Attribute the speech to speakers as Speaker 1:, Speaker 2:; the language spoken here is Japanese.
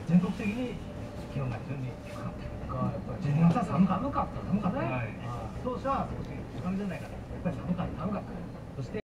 Speaker 1: 全国的に気温が非常に低かったが、やっぱり12月は寒かったね。当初は少し高めじゃないかな。やっぱり寒かった。そして